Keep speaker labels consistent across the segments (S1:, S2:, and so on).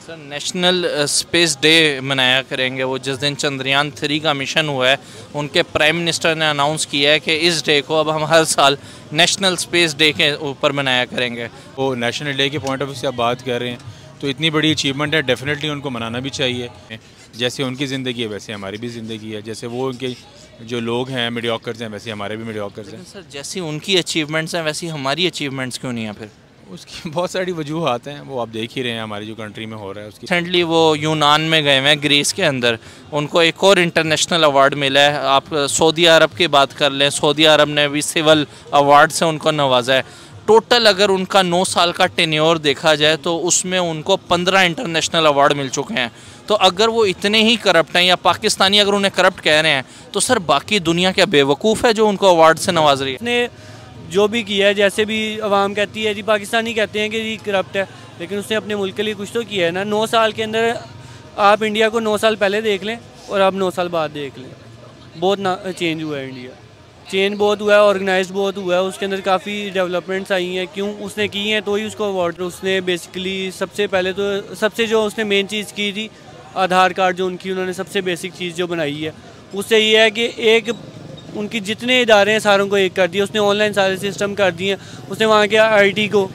S1: Sir national space day मनाया करेंगे वो जिस दिन चंद्रयान 3 का मिशन हुआ है। उनके प्राइम मिनिस्टर ने अनाउंस किया है कि इस डे को अब हम हर साल नेशनल स्पेस डे के ऊपर मनाया करेंगे।
S2: वो नेशनल डे के पॉइंट ऑफ व्यू से आप बात कर रहे हैं तो इतनी बड़ी अचीवमेंट है, डेफिनेटली उनको मनाना भी चाहिए। जैसे उनकी ज़िंदगी है वैसे हमारी भी ज़िंदगी है, जैसे वो उनके जो लोग हैं मीडियोकर्स हैं वैसे हमारे भी मीडियोकर्स हैं।
S1: सर जैसी उनकी अचीवमेंट्स हैं वैसी हमारी अचीवमेंट्स क्यों नहीं है फिर?
S2: उसकी बहुत सारी वजूहत हैं, वो आप देख ही रहे हैं हमारी जो कंट्री में हो रहा है उसकी।
S1: रिसेंटली वो यूनान में गए हुए हैं, ग्रीस के अंदर, उनको एक और इंटरनेशनल अवार्ड मिला है। आप सऊदी अरब की बात कर लें, सऊदी अरब ने भी सिविल अवार्ड से उनको नवाजा है। टोटल अगर उनका 9 साल का टेन्योर देखा जाए तो उसमें उनको 15 इंटरनेशनल अवार्ड मिल चुके हैं। तो अगर वो इतने ही करप्ट हैं या पाकिस्तानी अगर उन्हें करप्ट कह रहे हैं तो सर बाकी दुनिया क्या बेवकूफ़ है जो उनको अवार्ड से नवाज रही है?
S3: जो भी किया है, जैसे भी अवाम कहती है जी पाकिस्तानी कहते हैं कि जी करप्ट है, लेकिन उसने अपने मुल्क के लिए कुछ तो किया है ना। 9 साल के अंदर आप इंडिया को 9 साल पहले देख लें और आप 9 साल बाद देख लें, बहुत चेंज हुआ है इंडिया। चेंज बहुत हुआ है, ऑर्गेनाइज बहुत हुआ है, उसके अंदर काफ़ी डेवलपमेंट्स आई हैं। क्यों उसने की हैं तो ही उसको अवार्ड। उसने बेसिकली सबसे पहले तो सबसे जो उसने मेन चीज़ की थी आधार कार्ड, जो उनकी उन्होंने सबसे बेसिक चीज़ जो बनाई है उससे ये है कि एक उनकी जितने इदारे हैं सारों को एक कर दिया उसने, ऑनलाइन सारे सिस्टम कर दिए। उसने वहाँ के आईटी को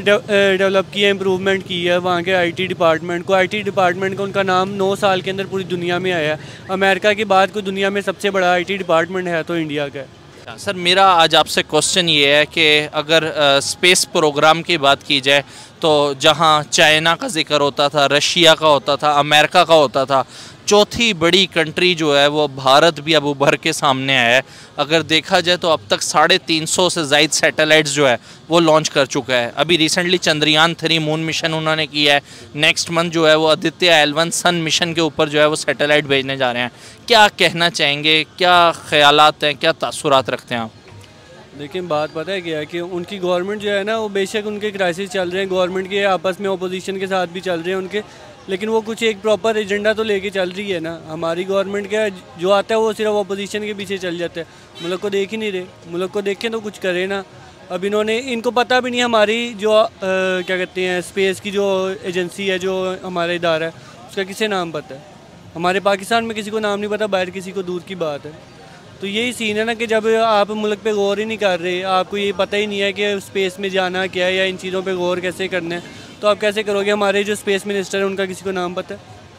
S3: डेवलप किया, इम्प्रूवमेंट की है वहाँ के आईटी डिपार्टमेंट को। आईटी डिपार्टमेंट का उनका नाम 9 साल के अंदर पूरी दुनिया में आया है। अमेरिका के बाद कोई दुनिया में सबसे बड़ा आईटी डिपार्टमेंट है तो इंडिया का है।
S1: सर मेरा आज आपसे क्वेश्चन ये है कि अगर स्पेस प्रोग्राम की बात की जाए तो जहां चाइना का जिक्र होता था, रशिया का होता था, अमेरिका का होता था, चौथी बड़ी कंट्री जो है वो भारत भी अब उभर के सामने आया है। अगर देखा जाए तो अब तक 350 से ज़ायद सैटेलाइट्स जो है वो लॉन्च कर चुका है। अभी रिसेंटली चंद्रयान 3 मून मिशन उन्होंने किया है। नेक्स्ट मंथ जो है वो आदित्य L1 सन मिशन के ऊपर जो है वो सैटेलाइट भेजने जा रहे हैं। क्या कहना चाहेंगे, क्या ख्यालात हैं, क्या तासुरात रखते हैं आप?
S3: लेकिन बात पता है क्या है कि उनकी गवर्नमेंट जो है ना, वो बेशक उनके क्राइसिस चल रहे हैं, गवर्नमेंट के आपस में अपोजिशन के साथ भी चल रहे हैं उनके, लेकिन वो कुछ एक प्रॉपर एजेंडा तो लेके चल रही है ना। हमारी गवर्नमेंट का जो आता है वो सिर्फ अपोजिशन के पीछे चल जाता है, मुल्क को देख ही नहीं रहे। मुल्क को देखें तो कुछ करे ना। अब इनको पता भी नहीं हमारी जो क्या कहते हैं स्पेस की जो एजेंसी है, जो हमारा इदारा है, उसका किसे नाम पता है? हमारे पाकिस्तान में किसी को नाम नहीं पता, बाहर किसी को दूर की बात है। तो यही सीन है ना कि जब आप मुल्क पे गौर ही नहीं कर रहे, आपको ये पता ही नहीं है कि स्पेस में जाना क्या है या इन चीज़ों पे गौर कैसे करना है, तो आप कैसे करोगे? हमारे जो स्पेस मिनिस्टर है उनका किसी को नाम पता है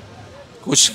S1: कुछ?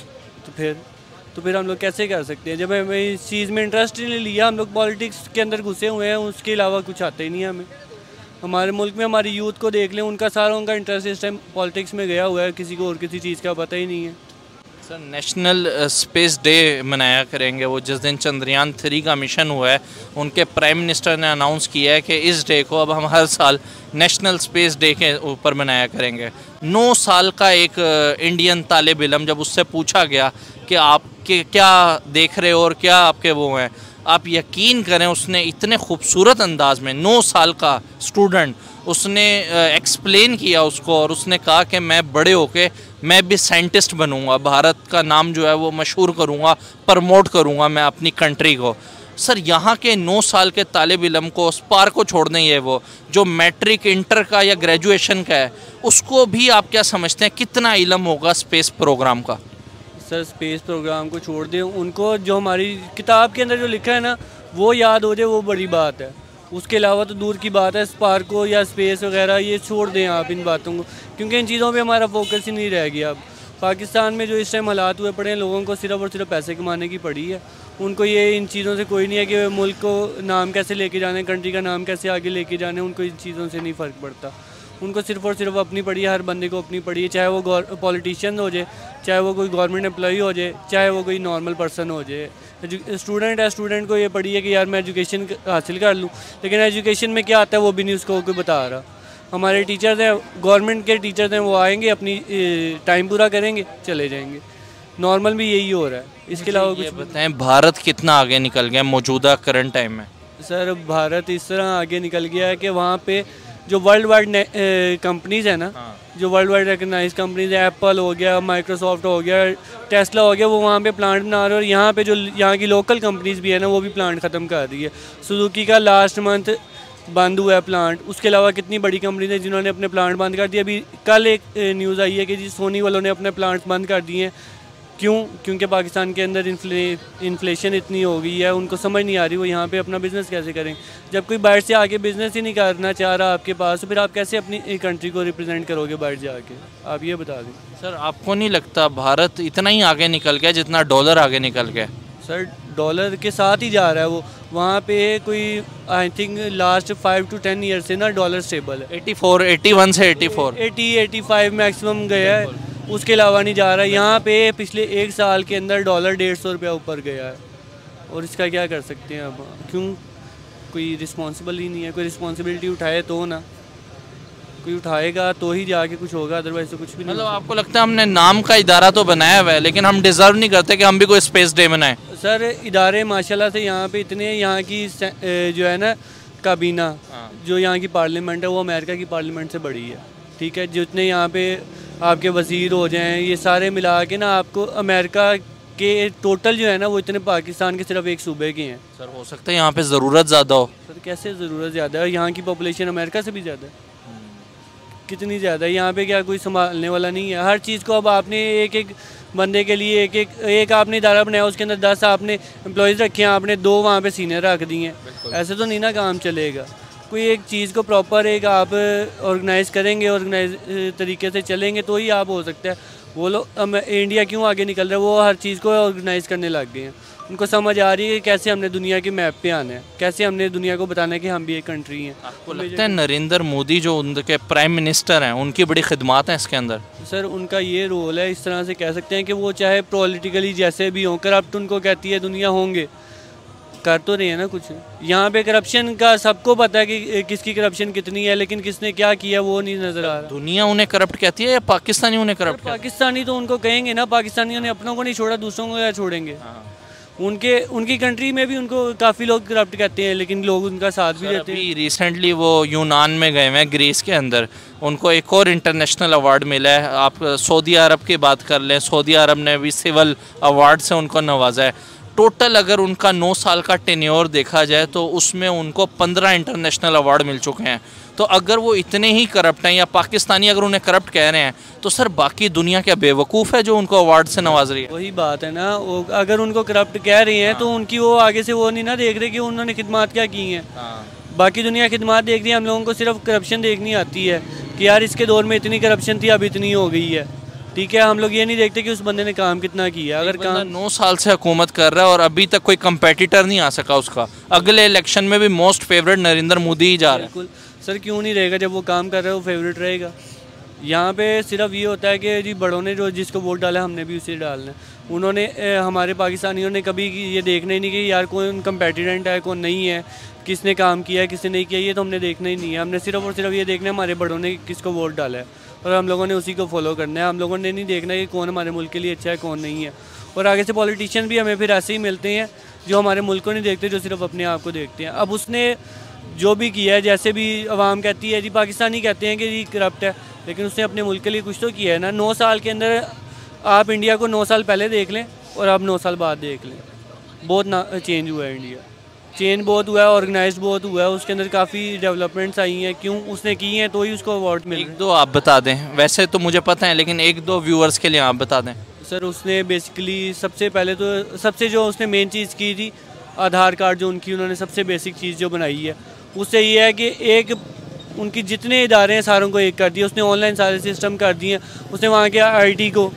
S3: तो फिर हम लोग कैसे कर सकते हैं? जब हमें इस चीज़ में इंटरेस्ट ही नहीं लिया, हम लोग पॉलिटिक्स के अंदर घुसे हुए हैं, उसके अलावा कुछ आता ही नहीं है हमें। हमारे मुल्क में हमारी यूथ को देख लें, उनका सारा उनका इंटरेस्ट इस टाइम पॉलिटिक्स में गया हुआ है, किसी को और किसी चीज़ का पता ही नहीं है।
S1: सर नेशनल स्पेस डे मनाया करेंगे वो जिस दिन चंद्रयान 3 का मिशन हुआ है। उनके प्राइम मिनिस्टर ने अनाउंस किया है कि इस डे को अब हम हर साल नेशनल स्पेस डे के ऊपर मनाया करेंगे। 9 साल का एक इंडियन तालिब इल्म, जब उससे पूछा गया कि आप क्या देख रहे हो और क्या आपके वो हैं, आप यकीन करें उसने इतने खूबसूरत अंदाज में 9 साल का स्टूडेंट उसने एक्सप्लेन किया उसको, और उसने कहा कि मैं बड़े होके मैं भी साइंटिस्ट बनूंगा, भारत का नाम जो है वो मशहूर करूंगा, प्रमोट करूंगा मैं अपनी कंट्री को। सर यहाँ के 9 साल के तालिब इल्म को उस पार को छोड़ दें, ये वो जो मैट्रिक, इंटर का या ग्रेजुएशन का है, उसको भी आप क्या समझते हैं कितना इल्म होगा स्पेस प्रोग्राम का?
S3: सर स्पेस प्रोग्राम को छोड़ दें, उनको जो हमारी किताब के अंदर जो लिखा है ना वो याद हो जाए, वो बड़ी बात है। उसके अलावा तो दूर की बात है, स्पार्क को या स्पेस वगैरह ये छोड़ दें आप इन बातों को, क्योंकि इन चीज़ों पे हमारा फोकस ही नहीं रह गया। अब पाकिस्तान में जो इस टाइम हालात हुए पड़े हैं, लोगों को सिर्फ और सिर्फ पैसे कमाने की पड़ी है। उनको ये इन चीज़ों से कोई नहीं है कि मुल्क को नाम कैसे लेके जाना है, कंट्री का नाम कैसे आगे लेके जाना है, उनको इन चीज़ों से नहीं फ़र्क पड़ता। उनको सिर्फ और सिर्फ अपनी पड़ी है, हर बंदे को अपनी पड़ी है, चाहे वो पॉलिटिशियन हो जाए, चाहे वो कोई गवर्नमेंट एम्प्लॉई हो जाए, चाहे वो कोई नॉर्मल पर्सन हो जाए। स्टूडेंट है, स्टूडेंट को ये पड़ी है कि यार मैं एजुकेशन हासिल कर लूँ, लेकिन एजुकेशन में क्या आता है वो भी नहीं उसको कोई बता रहा। हमारे टीचर्स हैं, गवर्नमेंट के टीचर्स हैं, वो आएंगे अपनी टाइम पूरा करेंगे चले जाएंगे। नॉर्मल भी यही हो रहा है, इसके अलावा कुछ
S1: बताएं भारत कितना आगे निकल गया मौजूदा करंट टाइम में?
S3: सर भारत इस तरह आगे निकल गया है कि वहाँ पे जो वर्ल्ड वाइड कंपनीज़ है ना, जो वर्ल्ड वाइड रिकगनाइज कंपनीज है, एप्पल हो गया, माइक्रोसॉफ्ट हो गया, टेस्ला हो गया, वो वहाँ पे प्लांट बना रहे हैं। और यहाँ पे जो यहाँ की लोकल कंपनीज़ भी है ना, वो भी प्लांट ख़त्म कर रही है। सुजुकी का लास्ट मंथ बंद हुआ है प्लांट। उसके अलावा कितनी बड़ी कंपनी है जिन्होंने अपने प्लांट बंद कर दिए। अभी कल एक न्यूज़ आई है कि जी सोनी वालों ने अपने प्लांट्स बंद कर दिए हैं। क्यों? क्योंकि पाकिस्तान के अंदर इन्फ्लेशन इतनी हो गई है, उनको समझ नहीं आ रही वो यहाँ पे अपना बिज़नेस कैसे करें। जब कोई बाहर से आके बिज़नेस ही नहीं करना चाह रहा आपके पास, तो फिर आप कैसे अपनी कंट्री को रिप्रेजेंट करोगे बाहर जाके? आप ये बता दें।
S1: सर आपको नहीं लगता भारत इतना ही आगे निकल गया जितना डॉलर आगे निकल गया?
S3: सर डॉलर के साथ ही जा रहा है वो। वहाँ पे कोई I think last 5 to 10 year से ना डॉलर स्टेबल है।
S1: 84, 81 से 84,
S3: 85 मैक्सिमम गया है, उसके अलावा नहीं जा रहा है। यहाँ पे पिछले 1 साल के अंदर डॉलर 150 रुपया ऊपर गया है, और इसका क्या कर सकते हैं अब? क्यों? कोई रिस्पॉन्सिबल ही नहीं है। कोई रिस्पॉन्सिबिलिटी उठाए तो ना, कोई उठाएगा तो ही जाके कुछ होगा, अदरवाइज तो कुछ भी नहीं।
S1: मतलब आपको लगता है हमने नाम का इदारा तो बनाया हुआ है लेकिन हम डिज़र्व नहीं करते कि हम भी कोई स्पेस डे बनाएं?
S3: सर इदारे माशाल्लाह से यहाँ पे इतने, यहाँ की जो है ना काबीना, जो यहाँ की पार्लियामेंट है वो अमेरिका की पार्लियामेंट से बड़ी है। ठीक है, जितने यहाँ पे आपके वज़ीर हो जाएं, ये सारे मिला के ना आपको अमेरिका के टोटल जो है ना वो इतने पाकिस्तान के सिर्फ एक सूबे के हैं।
S1: सर हो सकता है यहाँ पे ज़रूरत ज़्यादा हो?
S3: सर कैसे ज़रूरत ज़्यादा है? यहाँ की पॉपुलेशन अमेरिका से भी ज़्यादा है। कितनी ज़्यादा है? यहाँ पे क्या कोई संभालने वाला नहीं है? हर चीज़ को अब आपने एक एक बंदे के लिए एक आपने इदारा बनाया, उसके अंदर 10 आपने एम्प्लॉयज़ रखे हैं, आपने 2 वहाँ पे सीनियर रख दिए हैं। ऐसे तो नहीं ना काम चलेगा। कोई एक चीज़ को प्रॉपर एक आप ऑर्गेनाइज़ करेंगे, ऑर्गेनाइज तरीके से चलेंगे तो ही आप हो सकता है। वो लोग इंडिया क्यों आगे निकल रहा है? वो हर चीज़ को ऑर्गेनाइज़ करने लग गए हैं। उनको समझ आ रही है कि कैसे हमने दुनिया के मैप पे आना है, कैसे हमने दुनिया को बताना है कि हम भी एक कंट्री हैं।
S1: आपको लगता है नरेंद्र मोदी जो उनके प्राइम मिनिस्टर हैं उनकी बड़ी खिदमात हैं इसके अंदर?
S3: सर उनका ये रोल है, इस तरह से कह सकते हैं कि वो चाहे पॉलिटिकली जैसे भी हों, करप्ट उनको कहती है दुनिया होंगे, कर तो रहे हैं ना कुछ। यहाँ पे करप्शन का सबको पता है कि किसकी करप्शन कितनी है, लेकिन किसने क्या किया वो नहीं नज़र आ रहा।
S1: दुनिया उन्हें करप्ट कहती है या पाकिस्तानी उन्हें करप्ट?
S3: पाकिस्तानी तो उनको कहेंगे ना, पाकिस्तानियों ने अपनों को नहीं छोड़ा, दूसरों को क्या छोड़ेंगे? उनकी कंट्री में भी उनको काफ़ी लोग करप्ट कहते हैं, लेकिन लोग उनका साथ भी देते हैं।
S1: रिसेंटली वो यूनान में गए हैं, ग्रीस के अंदर, उनको एक और इंटरनेशनल अवार्ड मिला है। आप सऊदी अरब की बात कर लें, सऊदी अरब ने भी सिविल अवार्ड से उनको नवाजा है। टोटल अगर उनका 9 साल का टेन्योर देखा जाए तो उसमें उनको 15 इंटरनेशनल अवार्ड मिल चुके हैं। तो अगर वो इतने ही करप्ट हैं या पाकिस्तानी अगर उन्हें करप्ट कह रहे हैं तो सर बाकी दुनिया क्या बेवकूफ़ है जो उनको अवार्ड से नवाज रही है?
S3: वही बात है ना, वो अगर उनको करप्ट कह रही हैं तो उनकी वो आगे से वो नहीं ना देख रहे कि उन्होंने खिदमत क्या की हैं। बाकी दुनिया खिदमत देख रही है, हम लोगों को सिर्फ करप्शन देखनी आती है कि यार इसके दौर में इतनी करप्शन थी, अब इतनी हो गई है। ठीक है, हम लोग ये नहीं देखते कि उस बंदे ने काम कितना किया। अगर काम
S1: 9 साल से हुकूमत कर रहा है और अभी तक कोई कंपेटिटर नहीं आ सका उसका, अगले इलेक्शन में भी मोस्ट फेवरेट नरेंद्र मोदी ही जा रहा है।
S3: बिल्कुल सर, क्यों नहीं रहेगा? जब वो काम कर रहा है वो फेवरेट रहेगा। यहाँ पे सिर्फ ये होता है कि जी बड़ों ने जो जिसको वोट डाला हमने भी उसे डालना है। उन्होंने हमारे पाकिस्तानियों ने कभी ये देखना ही नहीं कि यार कौन कंपेटिटेंट है कौन नहीं है, किसने काम किया है किसने नहीं किया, ये तो हमने देखना ही नहीं है। हमने सिर्फ और सिर्फ ये देखना है हमारे बड़ों ने किसको वोट डाला है और हम लोगों ने उसी को फॉलो करना है। हम लोगों ने नहीं देखना कि कौन हमारे मुल्क के लिए अच्छा है कौन नहीं है। और आगे से पॉलिटिशियन भी हमें फिर ऐसे ही मिलते हैं जो हमारे मुल्क को नहीं देखते, जो सिर्फ अपने आप को देखते हैं। अब उसने जो भी किया है, जैसे भी आवाम कहती है जी पाकिस्तानी कहते हैं कि जी करप्ट है, लेकिन उसने अपने मुल्क के लिए कुछ तो किया है ना। 9 साल के अंदर आप इंडिया को 9 साल पहले देख लें और आप 9 साल बाद देख लें, बहुत चेंज हुआ है इंडिया। चेंज बहुत हुआ है, ऑर्गेनाइज्ड बहुत हुआ है, उसके अंदर काफ़ी डेवलपमेंट्स आई हैं। क्यों? उसने की हैं तो ही उसको अवार्ड मिल रहे हैं।
S1: 1-2 आप बता दें, वैसे तो मुझे पता है लेकिन 1-2 व्यूअर्स के लिए आप बता दें।
S3: सर उसने बेसिकली सबसे पहले तो सबसे जो उसने मेन चीज़ की थी आधार कार्ड, जो उन्होंने सबसे बेसिक चीज़ जो बनाई है उससे ये है कि एक उनकी जितने इदारे हैं सारों को एक कर दिया उसने, ऑनलाइन सारे सिस्टम कर दिए। उसने वहाँ के आईटी को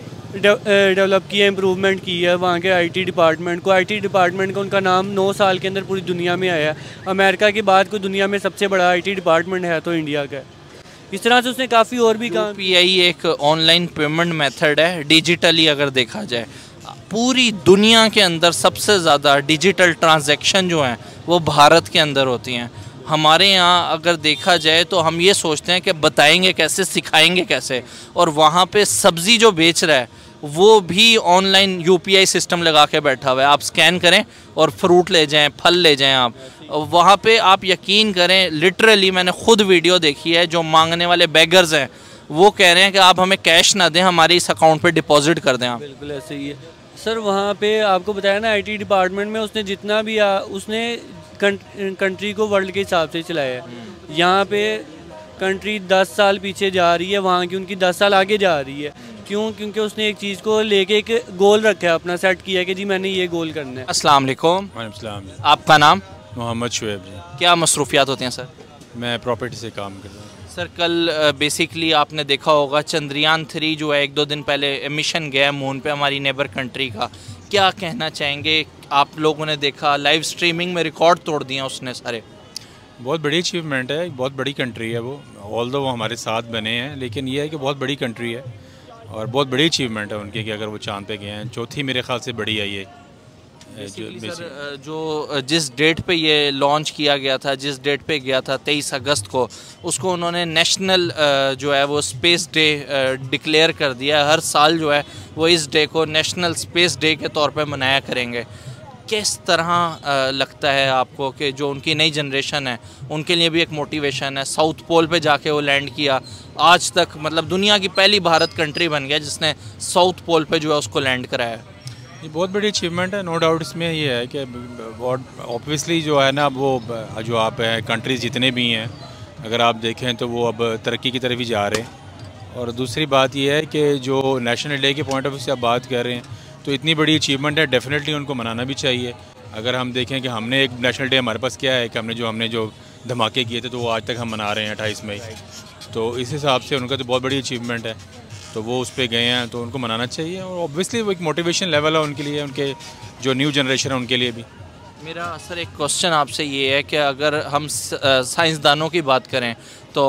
S3: डेवलप किया, इम्प्रूवमेंट की है वहाँ के आईटी डिपार्टमेंट को। आईटी डिपार्टमेंट का उनका नाम 9 साल के अंदर पूरी दुनिया में आया है। अमेरिका के बाद कोई दुनिया में सबसे बड़ा आईटी डिपार्टमेंट है तो इंडिया का है। इस तरह से उसने काफ़ी और भी काम।
S1: यूपीआई एक ऑनलाइन पेमेंट मेथड है, डिजिटली अगर देखा जाए पूरी दुनिया के अंदर सबसे ज़्यादा डिजिटल ट्रांजैक्शन जो हैं वो भारत के अंदर होती हैं। हमारे यहाँ अगर देखा जाए तो हम ये सोचते हैं कि बताएंगे कैसे, सिखाएंगे कैसे, और वहाँ पे सब्ज़ी जो बेच रहा है वो भी ऑनलाइन यूपीआई सिस्टम लगा के बैठा हुआ है। आप स्कैन करें और फ्रूट ले जाएं, फल ले जाएं। आप वहाँ पे आप यकीन करें, लिटरली मैंने खुद वीडियो देखी है, जो मांगने वाले बेगर्स हैं वो कह रहे हैं कि आप हमें कैश ना दें, हमारे इस अकाउंट पे डिपॉजिट कर दें आप।
S3: बिल्कुल ऐसे ही है सर। वहाँ पे आपको बताया ना आईटी डिपार्टमेंट में उसने जितना भी उसने कंट्री को वर्ल्ड के हिसाब से चलाया है। यहाँ पे कंट्री 10 साल पीछे जा रही है, वहाँ की उनकी 10 साल आगे जा रही है। क्यों? क्योंकि उसने एक चीज़ को लेके एक गोल रखा है, अपना सेट किया है कि जी मैंने ये गोल करना है।
S1: अस्सलाम वालेकुम।
S2: वालेकुम।
S1: आपका नाम?
S2: मोहम्मद शुएब जी।
S1: क्या मसरूफियात होती हैं सर?
S2: मैं प्रॉपर्टी से काम कर रहा हूँ।
S1: सर कल बेसिकली आपने देखा होगा चंद्रयान 3 जो है 1-2 दिन पहले मिशन गया है मून पे हमारी नेबर कंट्री का। क्या कहना चाहेंगे? आप लोगों ने देखा लाइव स्ट्रीमिंग में रिकॉर्ड तोड़ दिया उसने सारे।
S2: बहुत बड़ी अचीवमेंट है, बहुत बड़ी कंट्री है वो, ऑल्दो वो हमारे साथ बने हैं, लेकिन ये है कि बहुत बड़ी कंट्री है और बहुत बड़ी अचीवमेंट है उनकी कि अगर वो चांद पे गए हैं। चौथी मेरे ख्याल से बड़ी है ये
S1: जो जिस डेट पे ये लॉन्च किया गया था, जिस डेट पे गया था 23 अगस्त को, उसको उन्होंने नेशनल जो है वो स्पेस डे डिक्लेयर कर दिया। हर साल जो है वो इस डे को नेशनल स्पेस डे के तौर पे मनाया करेंगे। किस तरह लगता है आपको कि जो उनकी नई जनरेशन है उनके लिए भी एक मोटिवेशन है? साउथ पोल पे जाके वो लैंड किया, आज तक मतलब दुनिया की पहली भारत कंट्री बन गया जिसने साउथ पोल पे जो है उसको लैंड कराया।
S2: ये बहुत बड़ी अचीवमेंट है, नो डाउट। इसमें ये है कि ऑब्वियसली जो है ना वो जो आप हैं कंट्रीज़ जितने भी हैं अगर आप देखें तो वो अब तरक्की की तरफ ही जा रहे हैं। और दूसरी बात ये है कि जो नेशनल डे के पॉइंट ऑफ व्यू से आप बात कर रहे हैं तो इतनी बड़ी अचीवमेंट है, डेफिनेटली उनको मनाना भी चाहिए। अगर हम देखें कि हमने एक नेशनल डे हमारे पास क्या है कि हमने जो धमाके किए थे तो वो आज तक हम मना रहे हैं 28 मई। तो इस हिसाब से उनका तो बहुत बड़ी अचीवमेंट है, तो वो उस पर गए हैं तो उनको मनाना चाहिए। और ऑब्वियसली वो एक मोटिवेशन लेवल है उनके लिए, उनके जो न्यू जनरेशन है उनके लिए भी।
S1: मेरा सर एक क्वेश्चन आपसे ये है कि अगर हम साइंसदानों की बात करें तो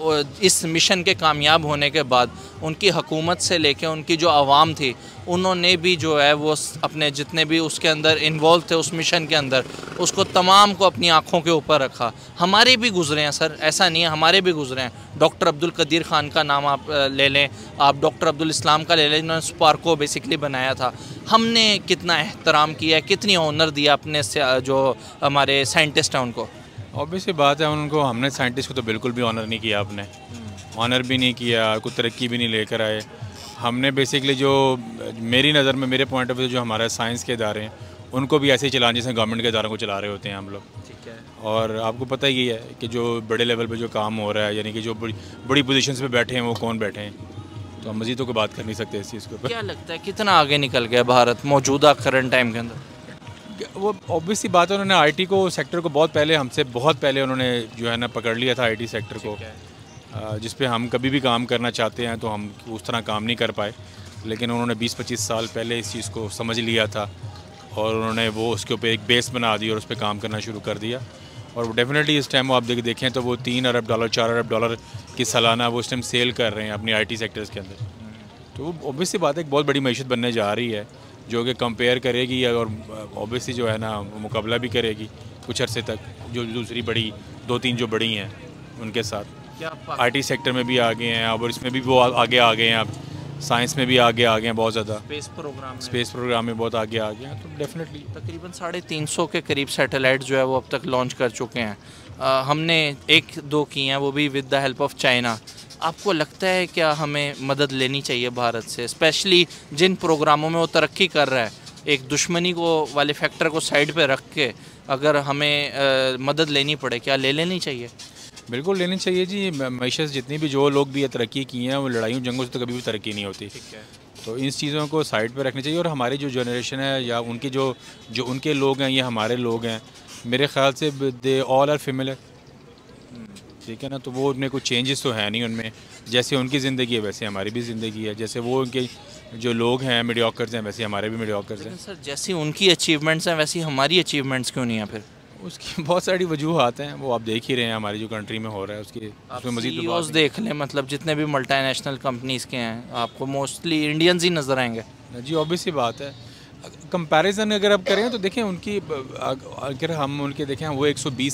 S1: इस मिशन के कामयाब होने के बाद उनकी हुकूमत से लेकर उनकी जो आवाम थी उन्होंने भी जो है वो अपने जितने भी उसके अंदर इन्वॉल्व थे उस मिशन के अंदर उसको तमाम को अपनी आँखों के ऊपर रखा। हमारे भी गुजरे हैं सर, ऐसा नहीं है, हमारे भी गुजरे हैं। डॉक्टर अब्दुल कदीर ख़ान का नाम आप ले लें, आप डॉक्टर अब्दुल इस्लाम का ले लें जिन्होंने स्पार्क को बेसिकली बनाया था। हमने कितना एहतराम किया, कितनी ऑनर दिया अपने जो हमारे साइंटिस्ट हैं उनको।
S2: ऑब्वियसली बात है, उनको हमने साइंटिस्ट को तो बिल्कुल भी ऑनर नहीं किया, आपने ऑनर भी नहीं किया, कोई तरक्की भी नहीं लेकर आए। हमने बेसिकली जो मेरी नज़र में, मेरे पॉइंट ऑफ व्यू जो हमारा साइंस के इदारे हैं उनको भी ऐसे ही चलाने जैसे गवर्नमेंट के इदारों को चला रहे होते हैं हम लोग।
S1: ठीक है।
S2: और आपको पता ही है कि जो बड़े लेवल पे जो काम हो रहा है, यानी कि जो बड़ी पोजीशंस पे बैठे हैं वो कौन बैठे हैं, तो हम मज़ीद तो कोई बात कर नहीं सकते इस चीज़ के ऊपर।
S1: क्या लगता है कितना आगे निकल गया भारत मौजूदा करंट टाइम के अंदर?
S2: वो ऑब्वियसली बात है, उन्होंने आईटी को सेक्टर को बहुत पहले उन्होंने जो है ना पकड़ लिया था आईटी सेक्टर को, जिस पे हम कभी भी काम करना चाहते हैं तो हम उस तरह काम नहीं कर पाए। लेकिन उन्होंने 20-25 साल पहले इस चीज़ को समझ लिया था और उन्होंने वो उसके ऊपर एक बेस बना दी और उस पर काम करना शुरू कर दिया। और डेफिनेटली इस टाइम वो आप देखें तो वो $3 अरब $4 अरब की सालाना वो इस टाइम सेल कर रहे हैं अपनी आईटी सेक्टर्स के अंदर। तो वो ऑब्वियसली बात है एक बहुत बड़ी मईशत बनने जा रही है जो कि कंपेयर करेगी और ऑब्वियसली जो है ना मुकाबला भी करेगी कुछ अरसे तक जो दूसरी बड़ी 2-3 जो बड़ी हैं उनके साथ। आईटी सेक्टर में भी आगे हैं और इसमें भी वो आगे आ गए हैं, आप साइंस में भी आगे आ गए हैं बहुत ज़्यादा, स्पेस प्रोग्राम में बहुत आगे आ गए हैं। तो डेफिनेटली
S1: तकरीबन 350 के करीब सैटेलाइट जो है वो अब तक लॉन्च कर चुके हैं। हमने 1-2 की हैं वो भी with the help of China. आपको लगता है क्या हमें मदद लेनी चाहिए भारत से, स्पेशली जिन प्रोग्रामों में वो तरक्की कर रहा है? एक दुश्मनी को वाले फैक्टर को साइड पे रख के अगर हमें मदद लेनी पड़े, क्या ले लेनी चाहिए?
S2: बिल्कुल लेनी चाहिए जी। मैशस जितनी भी जो लोग भी तरक्की की हैं वो लड़ाइयों जंगों से तो कभी भी तरक्की नहीं होती।
S1: ठीक है।
S2: तो इन चीज़ों को साइड पे रखनी चाहिए। और हमारी जो जनरेशन है या उनकी जो उनके लोग हैं, ये हमारे लोग हैं, मेरे ख्याल से दे ऑल आर फेमिलियर, ठीक है ना। तो वो उनमें कुछ चेंजेस तो है नहीं उनमें, जैसे उनकी ज़िंदगी है वैसे हमारी भी ज़िंदगी है, जैसे वो उनके जो लोग हैं मीडियोकर्स हैं वैसे हमारे भी मीडियोकर्स हैं।
S1: सर जैसी उनकी अचीवमेंट्स हैं वैसी हमारी अचीवमेंट्स क्यों नहीं है फिर?
S2: उसकी बहुत सारी वजूहत हैं, वो आप देख ही रहे हैं हमारी जो कंट्री में हो रहा है उसमें मज़ीद
S1: CEOs देख लें, मतलब जितने भी मल्टीनेशनल कंपनीज़ के हैं आपको मोस्टली इंडियंस ही नज़र आएंगे।
S2: जी ऑब्वियसली बात है। कंपैरिजन अगर आप करें तो देखें उनकी, अगर हम उनके देखें वो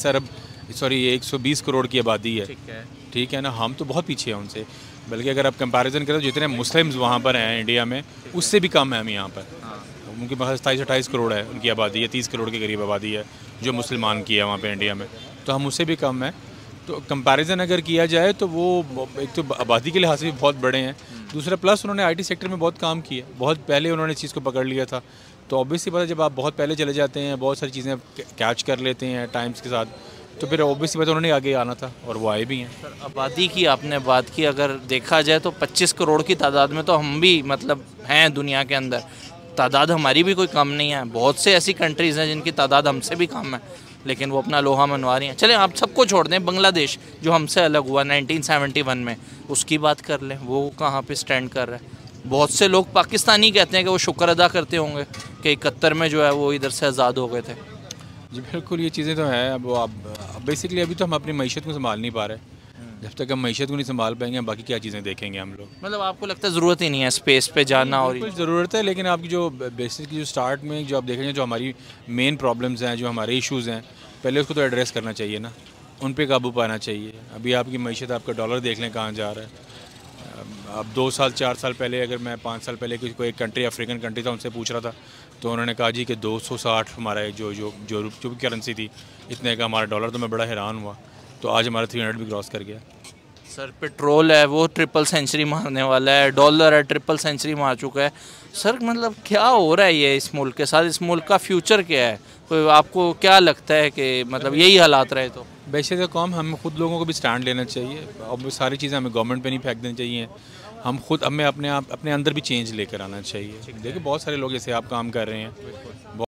S2: 120 करोड़ की आबादी है, ठीक है ना। हम तो बहुत पीछे हैं उनसे, बल्कि अगर आप कंपैरिजन करें तो जितने मुस्लिम्स वहाँ पर हैं इंडिया में उससे भी कम है हम यहाँ पर। उनके पास 27-28 करोड़ है उनकी आबादी है, 30 करोड़ के करीब आबादी है जो मुसलमान की है वहाँ पे इंडिया में, तो हम उससे भी कम है। तो कंपैरिजन अगर किया जाए तो वो एक तो आबादी के लिहाज से भी बहुत बड़े हैं, दूसरा प्लस उन्होंने आईटी सेक्टर में बहुत काम किया, बहुत पहले उन्होंने इस चीज़ को पकड़ लिया था। तो ऑब्वियसली पता जब आप बहुत पहले चले जाते हैं, बहुत सारी चीज़ें कैच कर लेते हैं टाइम्स के साथ, तो फिर ऑब्वियसली पता उन्होंने आगे आना था और वो आए भी हैं।
S1: सर आबादी की आपने बात की, अगर देखा जाए तो 25 करोड़ की तादाद में तो हम भी मतलब हैं दुनिया के अंदर, तादाद हमारी भी कोई कम नहीं है। बहुत से ऐसी कंट्रीज़ हैं जिनकी तादाद हमसे भी कम है, लेकिन वो अपना लोहा मनवा रही हैं। चलें आप सबको छोड़ दें, बांग्लादेश जो हमसे अलग हुआ 1971 में, उसकी बात कर लें, वो कहाँ पे स्टैंड कर रहा है। बहुत से लोग पाकिस्तानी कहते हैं कि वो शुक्र अदा करते होंगे कि 71 में जो है वो इधर से आज़ाद हो गए थे।
S2: जी बिल्कुल, ये चीज़ें तो हैं। अब बेसिकली अभी तो हम अपनी मईशत को संभाल नहीं पा रहे। जब तक हम मईशत को नहीं संभाल पाएंगे, हम बाकी क्या चीज़ें देखेंगे हम लोग।
S1: मतलब आपको लगता है ज़रूरत ही नहीं है स्पेस पे जाना? और
S2: कुछ ज़रूरत है, लेकिन आपकी जो बेसिकली जो स्टार्ट में जो आप देखेंगे, जो हमारी मेन प्रॉब्लम्स हैं, जो हमारे इश्यूज़ हैं, पहले उसको तो एड्रेस करना चाहिए ना, उन पे काबू पाना चाहिए। अभी आपकी मईशत, आपका डॉलर देख लें कहाँ जा रहा है। अब 2 साल 4 साल पहले, अगर मैं 5 साल पहले कोई एक कंट्री, अफ्रीकन कंट्री था, उनसे पूछ रहा था तो उन्होंने कहा जी कि 260 हमारा जो भी करेंसी थी इतने का हमारा डॉलर। तो मैं बड़ा हैरान हुआ। तो आज हमारा 300 भी क्रॉस कर गया।
S1: सर पेट्रोल है वो ट्रिपल सेंचुरी मारने वाला है, डॉलर है ट्रिपल सेंचुरी मार चुका है। सर मतलब क्या हो रहा है ये इस मुल्क के साथ? इस मुल्क का फ्यूचर क्या है? तो आपको क्या लगता है कि मतलब यही हालात रहे तो?
S2: वैसे तो हमें खुद लोगों को भी स्टैंड लेना चाहिए। अब सारी चीज़ें हमें गवर्नमेंट पे नहीं फेंक देनी चाहिए। हम खुद हमें अपने अंदर भी चेंज लेकर आना चाहिए। देखिए बहुत सारे लोग जैसे आप काम कर रहे हैं,